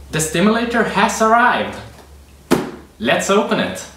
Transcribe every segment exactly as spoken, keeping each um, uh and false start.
The stimulator has arrived! Let's open it!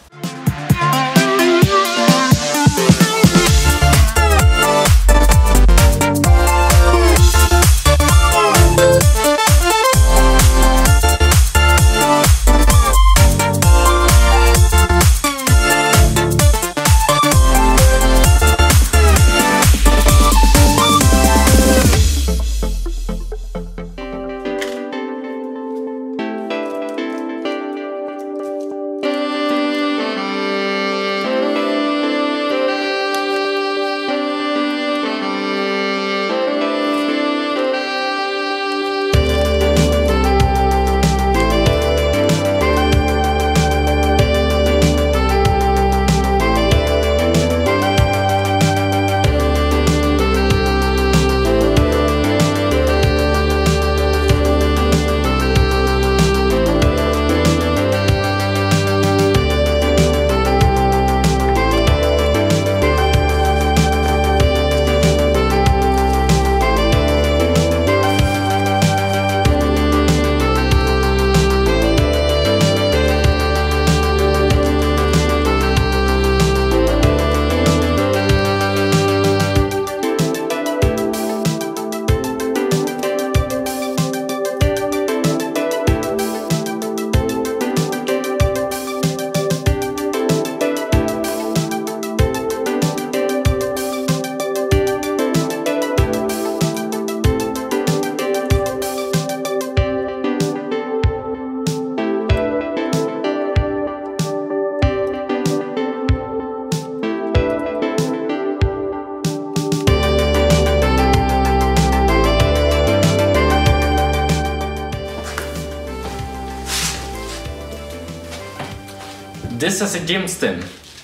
This is a JimStim.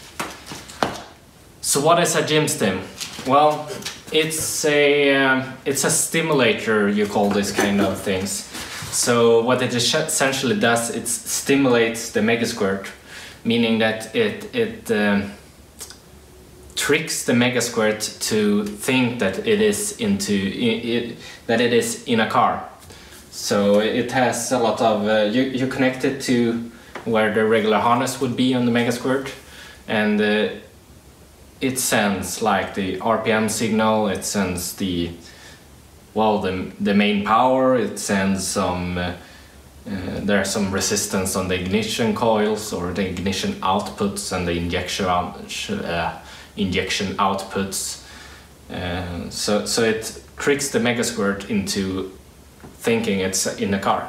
So what is a JimStim? Well, it's a uh, it's a stimulator, you call this kind of things. So what it essentially does, it stimulates the Megasquirt, meaning that it it um, tricks the Megasquirt to think that it is into it, it, that it is in a car. So it has a lot of uh, you you connect it to where the regular harness would be on the Megasquirt, and uh, it sends like the R P M signal, it sends the well the, the main power, it sends some uh, uh, there's some resistance on the ignition coils or the ignition outputs and the injection uh, injection outputs, uh, so, so it tricks the Megasquirt into thinking it's in a car.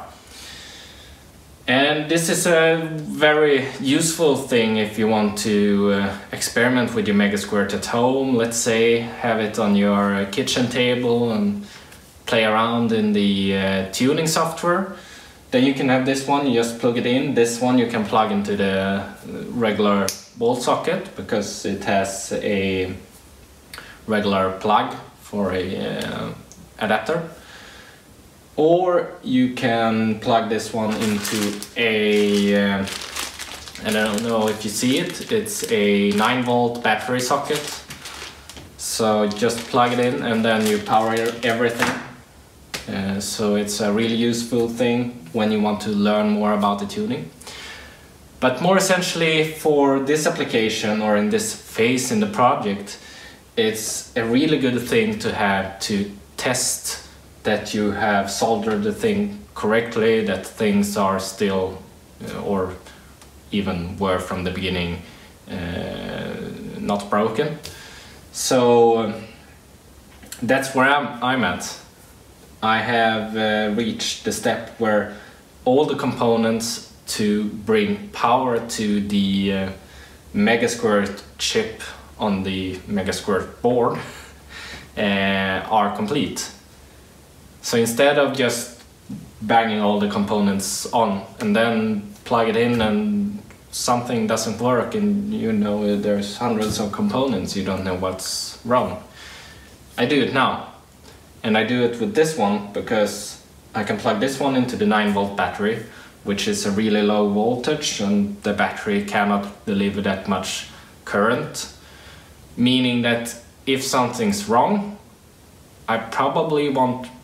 And this is a very useful thing if you want to uh, experiment with your Megasquirt at home. Let's say have it on your kitchen table and play around in the uh, tuning software. Then you can have this one, you just plug it in. This one you can plug into the regular wall socket because it has a regular plug for a uh, adapter. Or you can plug this one into a, uh, I don't know if you see it, it's a nine volt battery socket. So just plug it in and then you power everything. Uh, so it's a really useful thing when you want to learn more about the tuning. But more essentially for this application or in this phase in the project, it's a really good thing to have to test that you have soldered the thing correctly, that things are still, uh, or even were from the beginning, uh, not broken. So um, that's where I'm, I'm at. I have uh, reached the step where all the components to bring power to the uh, Megasquirt chip on the Megasquirt board uh, are complete. So instead of just banging all the components on and then plug it in and something doesn't work and you know there's hundreds of components, you don't know what's wrong. I do it now. And I do it with this one because I can plug this one into the nine volt battery, which is a really low voltage and the battery cannot deliver that much current. Meaning that if something's wrong, I probably won't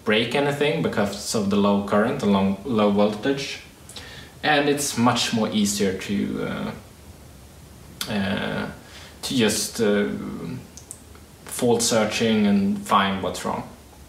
break anything because of the low current and long, low voltage, and it's much more easier to uh, uh, to just uh, fault searching and find what's wrong.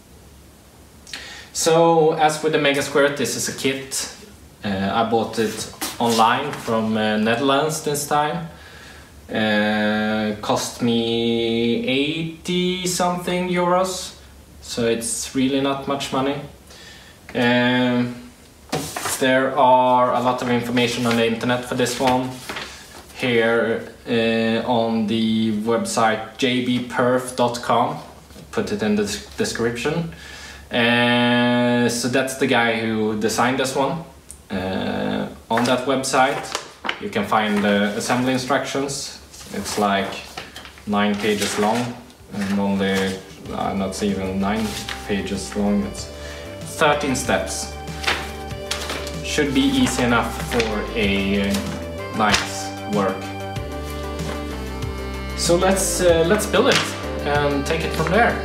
So as with the Megasquirt, this is a kit. Uh, I bought it online from uh, Netherlands this time. Uh, cost me eighty something euros, so it's really not much money. Um, there are a lot of information on the internet for this one. Here uh, on the website j b perf dot com, put it in the description. Uh, so that's the guy who designed this one. Uh, on that website you can find the assembly instructions. It's like nine pages long, and only uh, not even nine pages long, it's thirteen steps. Should be easy enough for a uh, nice work. So let's uh, let's build it and take it from there.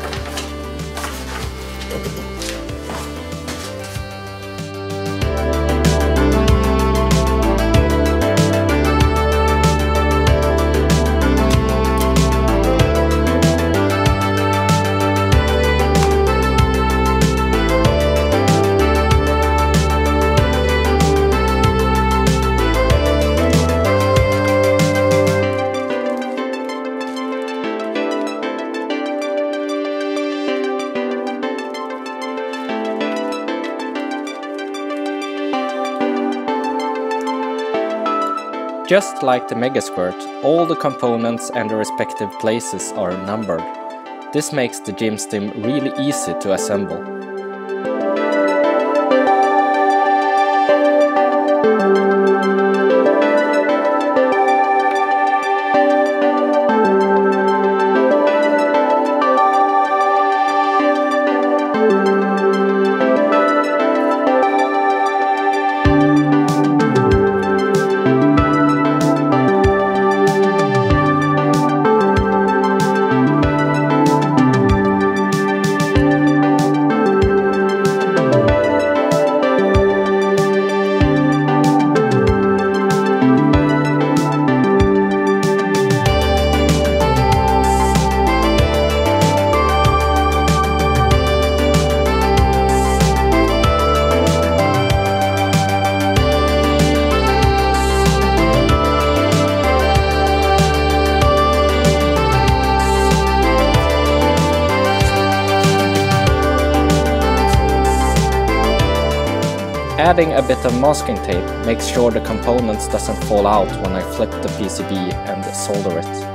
Just like the Megasquirt, all the components and the respective places are numbered. This makes the JimStim really easy to assemble. Adding a bit of masking tape makes sure the components doesn't fall out when I flip the P C B and solder it.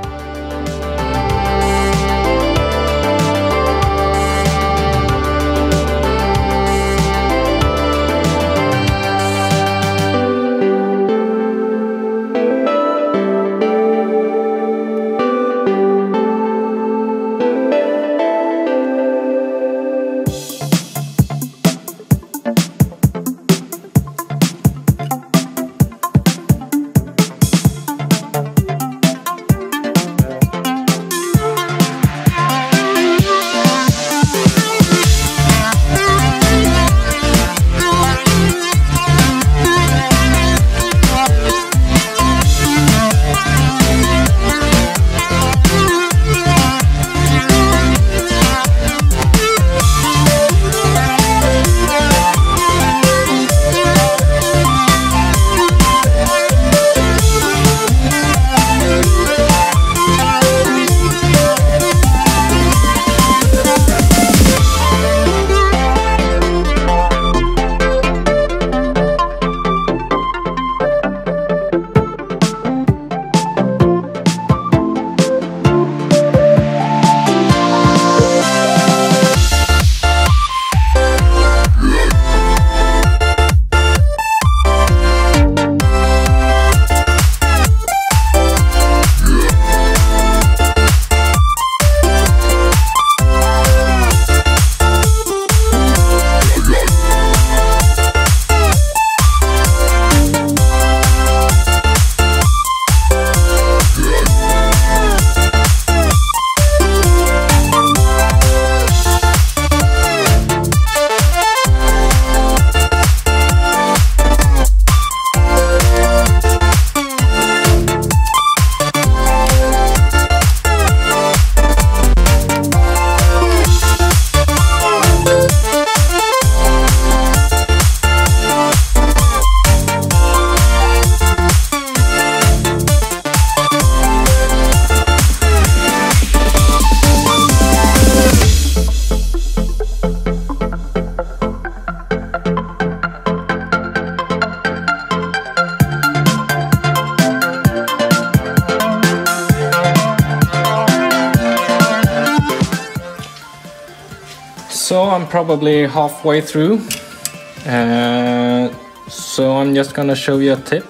So I'm probably halfway through, uh, so I'm just gonna show you a tip.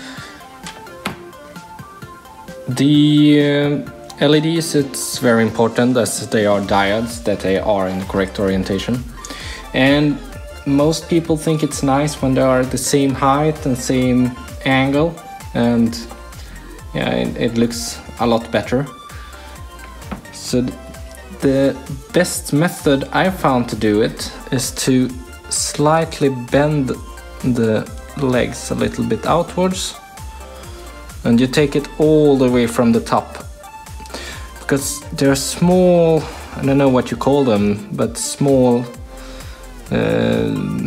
The uh, L E Ds, it's very important as they are diodes, that they are in the correct orientation. And most people think it's nice when they are the same height and same angle, and yeah, it, it looks a lot better. So the best method I found to do it is to slightly bend the legs a little bit outwards, and you take it all the way from the top, because they're small, I don't know what you call them, but small uh,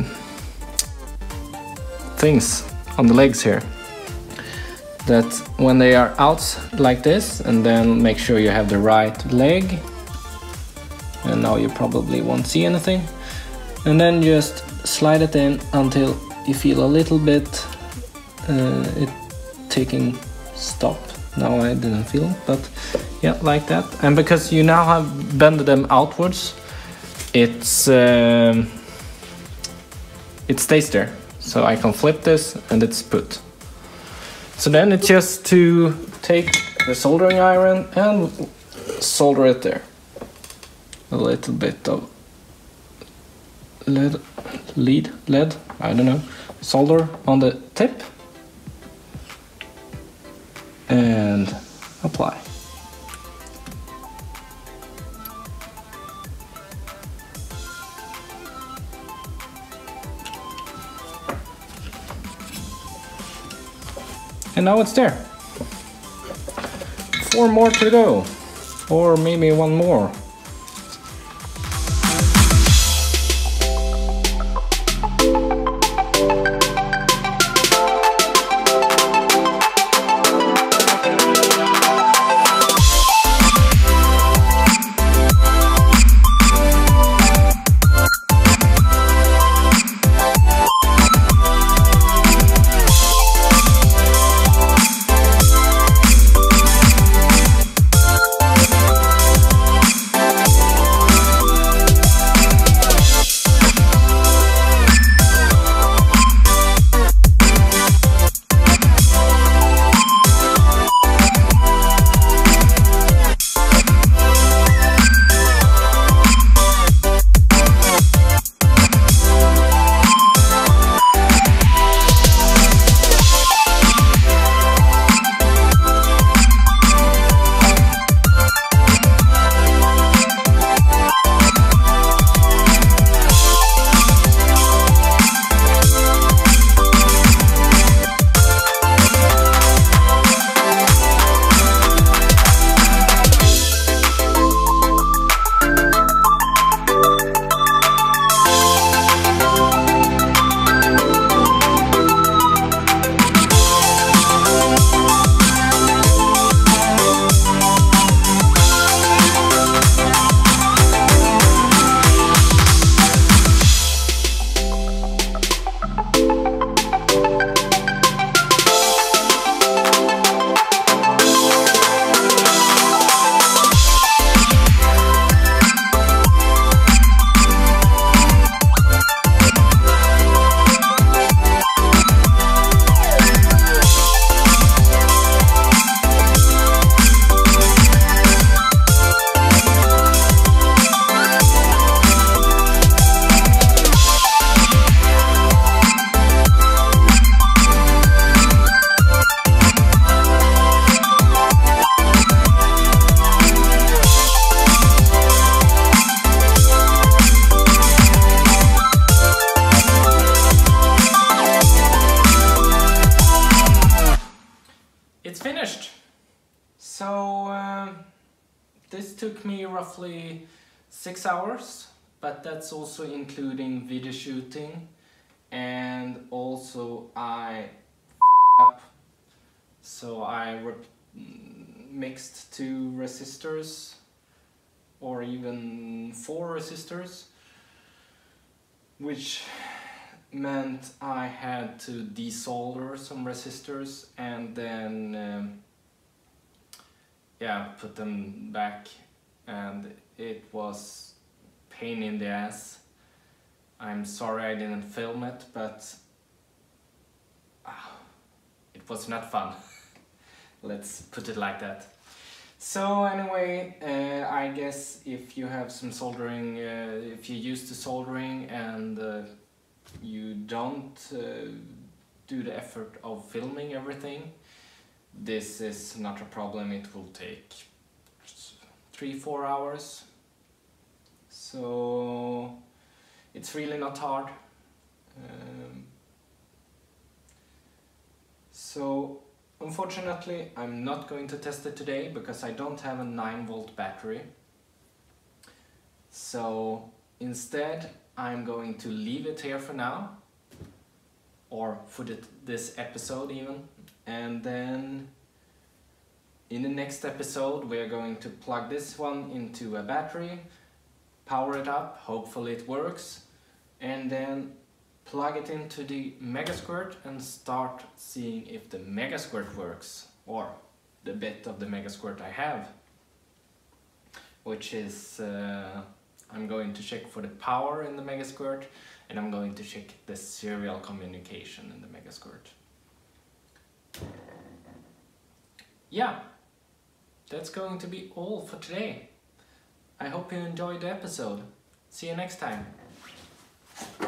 things on the legs here, that when they are out like this, and then make sure you have the right leg, and now you probably won't see anything, and then just slide it in until you feel a little bit uh, it taking stop. Now I didn't feel it, but yeah, like that. And because you now have bended them outwards, it's um, it stays there. So I can flip this and it's put. So then it's just to take the soldering iron and solder it there. A little bit of lead, lead, lead, I don't know, solder on the tip and apply. And now it's there. Four more to go, or maybe one more. took me roughly six hours, but that's also including video shooting, and also I up, so I mixed two resistors or even four resistors, which meant I had to desolder some resistors and then um, yeah, put them back, and it was pain in the ass. I'm sorry I didn't film it, but ah, it was not fun. Let's put it like that. So anyway, uh, I guess if you have some soldering, uh, if you're used to soldering and uh, you don't uh, do the effort of filming everything, this is not a problem. It will take three, four hours. So it's really not hard. Um, so unfortunately, I'm not going to test it today because I don't have a nine volt battery. So instead, I'm going to leave it here for now, or for the, this episode even, and then in the next episode we are going to plug this one into a battery, power it up, hopefully it works, and then plug it into the Megasquirt and start seeing if the Megasquirt works, or the bit of the Megasquirt I have, which is uh, I'm going to check for the power in the Megasquirt, and I'm going to check the serial communication in the Megasquirt. Yeah, that's going to be all for today. I hope you enjoyed the episode. See you next time.